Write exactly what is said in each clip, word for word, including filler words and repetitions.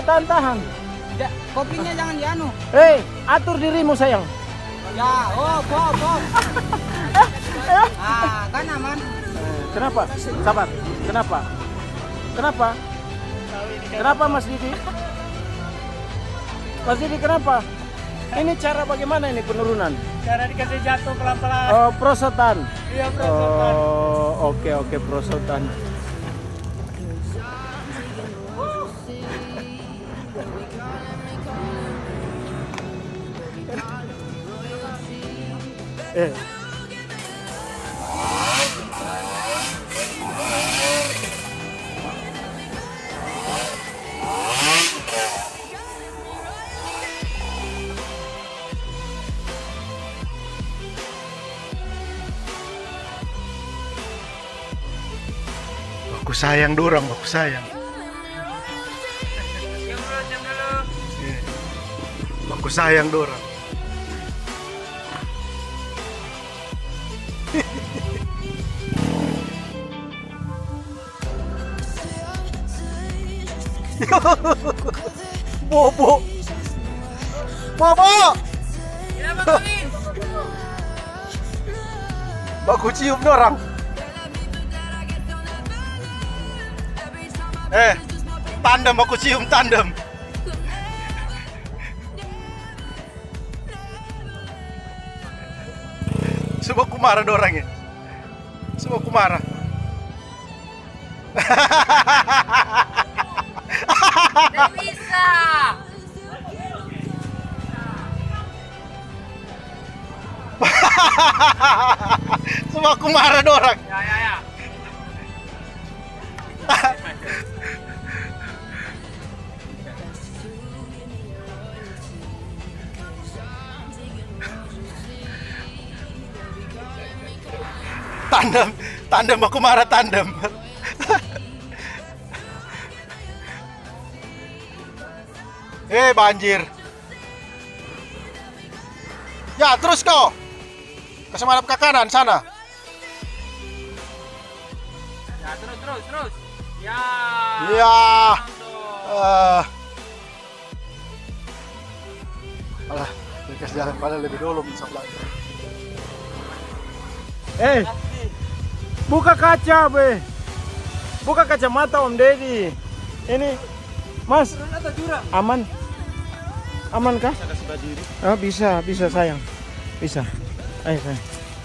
tahan tahan. Ja, kopinya jangan dianu. Hei, atur dirimu sayang. Ya, oh, oh, oh. Ah, kan aman. Kenapa? Sabar. Kenapa? Kenapa? Kenapa Mas Didi? Mas Didi kenapa? Ini cara bagaimana ini penurunan? Cara dikasih jatuh pelan-pelan. Oh, prosotan. Iya, prosotan. Oh, oke oke prosotan. Eh. Aku sayang dorang, aku sayang. Aku sayang dorang. Bobo. Bobo. Baku cium dorang. Eh, tandem aku cium tandem. Semua ku marah dorangnya. Semua ku marah. Tidak bisa. Semua ku marah dorang. Ya, ya, ya. Tandem, tandem aku marah tandem. Eh, banjir. Ya, terus kau. Kasih madep ke kanan sana. Ya, terus, terus, terus. Ya. Ya. Uh. Alah, dikasih jalan pada lebih dulu mensaplai. Eh, buka kaca, be. Buka kacamata Om Deddy. Ini, Mas, aman? Aman kah? Oh, bisa, bisa sayang, bisa. Ayo sayang.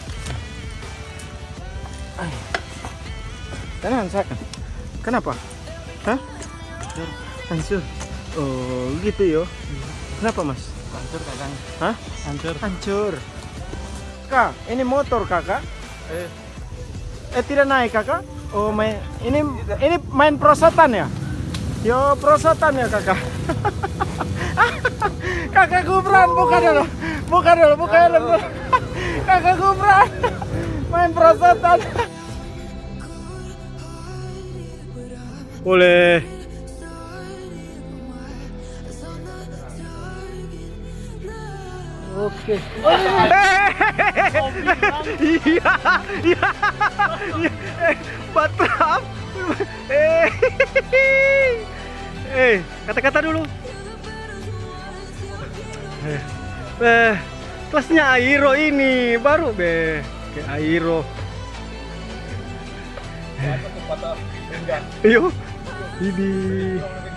Ayo. Tenang sayang. Kenapa? Hah? Hancur. Oh, gitu yo. Kenapa Mas? Hancur, Kakang. Hah? Hancur. Hancur. Kak, ini motor kakak? Eh, Eh tidak naik kakak? Oh main ini ini main prosotan ya? Yo prosotan ya kakak. Kakak Gubran buka dulu, buka dulu, buka dulu. Kakak Gubran main prosotan. Boleh. Oke. Iya, iya, iya. Batrap. Eh, eh, kata-kata dulu. Eh, eh, kelasnya Airo ini baru be, ke Airo. Iyo, ini.